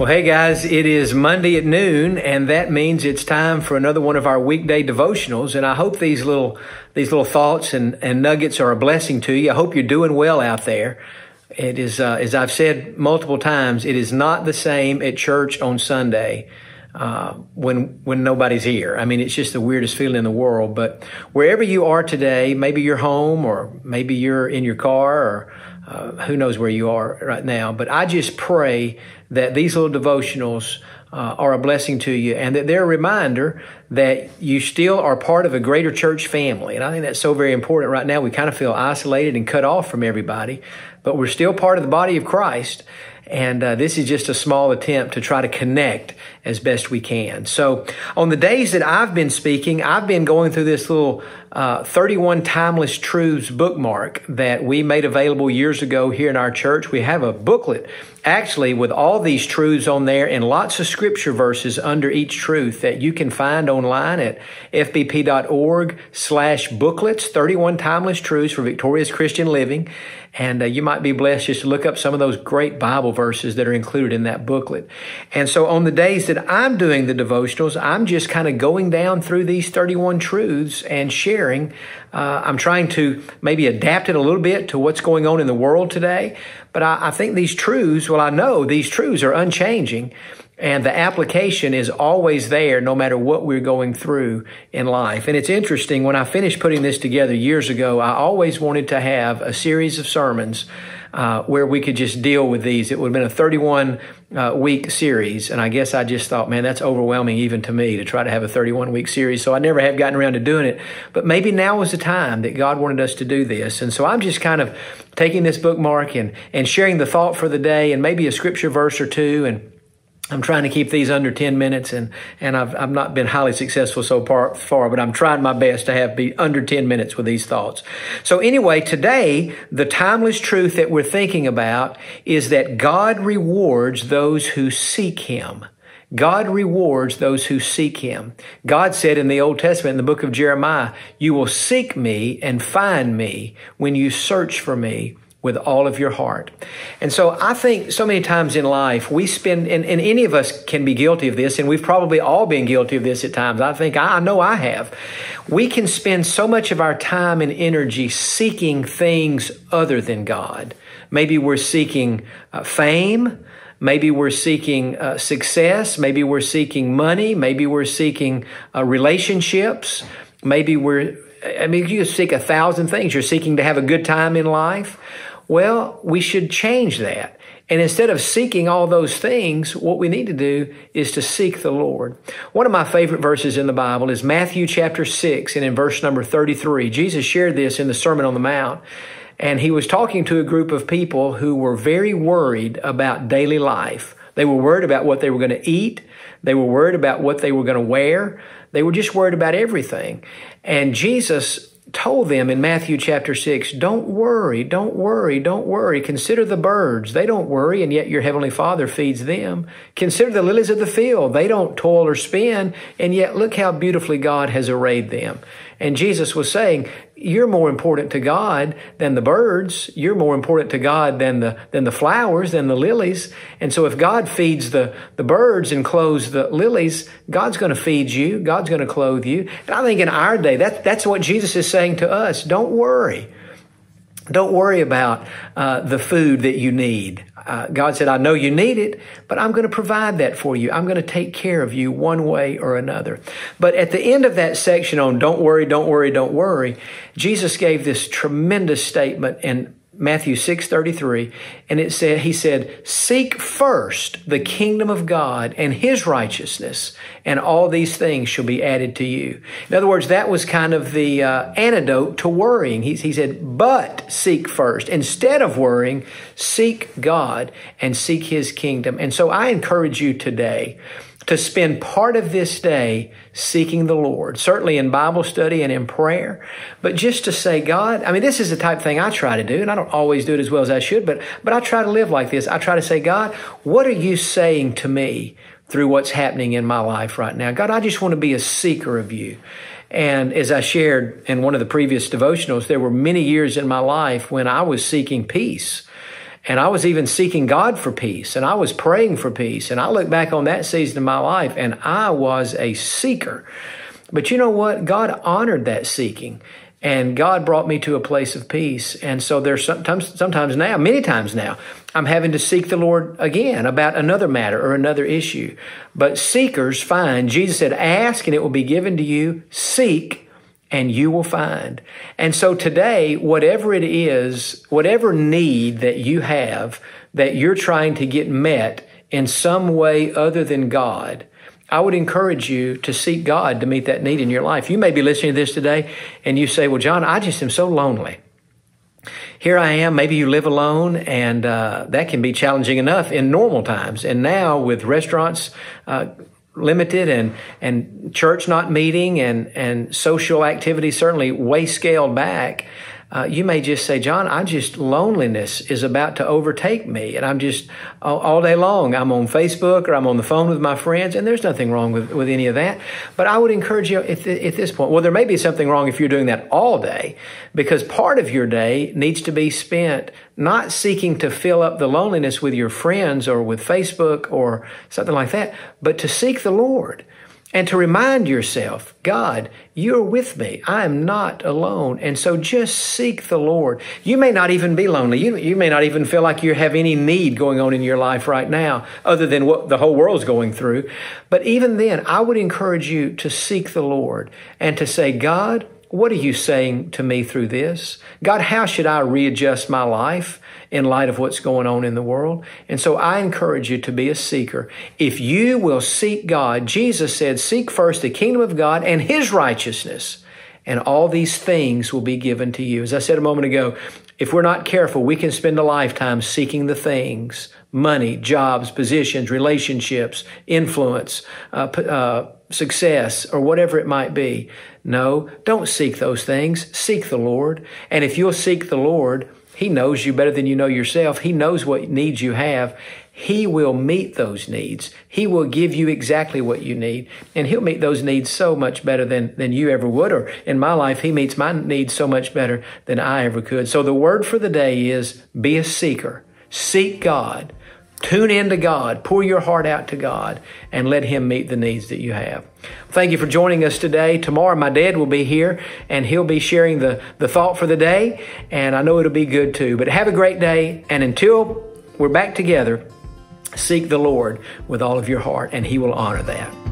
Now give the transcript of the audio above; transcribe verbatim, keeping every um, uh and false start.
Well, hey guys, it is Monday at noon, and that means it's time for another one of our weekday devotionals. And I hope these little these little thoughts and, and nuggets are a blessing to you. I hope you're doing well out there. It is, uh, as I've said multiple times, it is not the same at church on Sunday uh, when when nobody's here. I mean, it's just the weirdest feeling in the world. But wherever you are today, maybe you're home or maybe you're in your car or uh, who knows where you are right now. But I just pray that these little devotionals uh, are a blessing to you and that they're a reminder that you still are part of a greater church family. And I think that's so very important right now. We kind of feel isolated and cut off from everybody, but we're still part of the body of Christ. And uh, this is just a small attempt to try to connect as best we can. So on the days that I've been speaking, I've been going through this little uh, thirty-one Timeless Truths bookmark that we made available years ago here in our church. We have a booklet actually with all these truths on there and lots of scripture verses under each truth that you can find online at fbp.org slash booklets, thirty-one Timeless Truths for Victorious Christian Living. And uh, you might be blessed just to look up some of those great Bible verses that are included in that booklet. And so on the days that I'm doing the devotionals, I'm just kind of going down through these thirty-one truths and sharing. Uh, I'm trying to maybe adapt it a little bit to what's going on in the world today. But I, I think these truths, well, I know these truths are unchanging. And the application is always there no matter what we're going through in life. And it's interesting, when I finished putting this together years ago, I always wanted to have a series of sermons uh, where we could just deal with these. It would have been a thirty-one uh, week series. And I guess I just thought, man, that's overwhelming even to me to try to have a thirty-one week series. So I never have gotten around to doing it. But maybe now was the time that God wanted us to do this. And so I'm just kind of taking this bookmark and, and sharing the thought for the day and maybe a scripture verse or two. And I'm trying to keep these under ten minutes, and, and I've, I've not been highly successful so far, far, but I'm trying my best to have be under ten minutes with these thoughts. So anyway, today, the timeless truth that we're thinking about is that God rewards those who seek Him. God rewards those who seek Him. God said in the Old Testament, in the book of Jeremiah, you will seek me and find me when you search for me with all of your heart. And so I think so many times in life we spend, and, and any of us can be guilty of this, and we've probably all been guilty of this at times. I think, I know I have. We can spend so much of our time and energy seeking things other than God. Maybe we're seeking uh, fame. Maybe we're seeking uh, success. Maybe we're seeking money. Maybe we're seeking uh, relationships. Maybe we're, I mean, you can seek a thousand things. You're seeking to have a good time in life. Well, we should change that. And instead of seeking all those things, what we need to do is to seek the Lord. One of my favorite verses in the Bible is Matthew chapter six, and in verse number thirty-three. Jesus shared this in the Sermon on the Mount. And he was talking to a group of people who were very worried about daily life. They were worried about what they were going to eat. They were worried about what they were going to wear. They were just worried about everything. And Jesus told them in Matthew chapter six, don't worry, don't worry, don't worry. Consider the birds. They don't worry, and yet your heavenly Father feeds them. Consider the lilies of the field. They don't toil or spin, and yet look how beautifully God has arrayed them. And Jesus was saying, you're more important to God than the birds. You're more important to God than the than the flowers, than the lilies. And so if God feeds the, the birds and clothes the lilies, God's going to feed you. God's going to clothe you. And I think in our day, that, that's what Jesus is saying to us. Don't worry. Don't worry about uh, the food that you need. Uh, God said, I know you need it, but I'm going to provide that for you. I'm going to take care of you one way or another. But at the end of that section on don't worry, don't worry, don't worry, Jesus gave this tremendous statement in Matthew six thirty-three, and it said, he said, seek first the kingdom of God and His righteousness, and all these things shall be added to you. In other words, that was kind of the uh, antidote to worrying. He, he said, but seek first. Instead of worrying, seek God and seek His kingdom. And so I encourage you today to spend part of this day seeking the Lord, certainly in Bible study and in prayer, but just to say, God, I mean, this is the type of thing I try to do, and I don't always do it as well as I should, but, but I try to live like this. I try to say, God, what are you saying to me through what's happening in my life right now? God, I just want to be a seeker of you. And as I shared in one of the previous devotionals, there were many years in my life when I was seeking peace. And I was even seeking God for peace, and I was praying for peace. And I look back on that season of my life, and I was a seeker. But you know what? God honored that seeking, and God brought me to a place of peace. And so there's sometimes, sometimes now, many times now, I'm having to seek the Lord again about another matter or another issue. But seekers find. Jesus said, ask and it will be given to you. Seek and you will find. And so today, whatever it is, whatever need that you have that you're trying to get met in some way other than God, I would encourage you to seek God to meet that need in your life. You may be listening to this today and you say, well, John, I just am so lonely. Here I am. Maybe you live alone, and uh, that can be challenging enough in normal times. And now with restaurants uh, limited and and church not meeting and and social activity certainly way scaled back, uh, you may just say, John, I just, loneliness is about to overtake me. And I'm just, all, all day long, I'm on Facebook or I'm on the phone with my friends, and there's nothing wrong with, with any of that. But I would encourage you at, at this point, well, there may be something wrong if you're doing that all day, because part of your day needs to be spent not seeking to fill up the loneliness with your friends or with Facebook or something like that, but to seek the Lord. And to remind yourself, God, you're with me. I am not alone. And so just seek the Lord. You may not even be lonely. You, you may not even feel like you have any need going on in your life right now other than what the whole world's going through. But even then, I would encourage you to seek the Lord and to say, God, what are you saying to me through this? God, how should I readjust my life in light of what's going on in the world? And so I encourage you to be a seeker. If you will seek God, Jesus said, seek first the kingdom of God and his righteousness, and all these things will be given to you. As I said a moment ago, if we're not careful, we can spend a lifetime seeking the things, money, jobs, positions, relationships, influence, uh, uh, success, or whatever it might be. No, don't seek those things. Seek the Lord. And if you'll seek the Lord, he knows you better than you know yourself. He knows what needs you have. He will meet those needs. He will give you exactly what you need. And he'll meet those needs so much better than, than you ever would. Or in my life, he meets my needs so much better than I ever could. So the word for the day is be a seeker. Seek God. Tune into God. Pour your heart out to God and let him meet the needs that you have. Thank you for joining us today. Tomorrow, my dad will be here and he'll be sharing the, the thought for the day. And I know it'll be good too. But have a great day. And until we're back together, seek the Lord with all of your heart and he will honor that.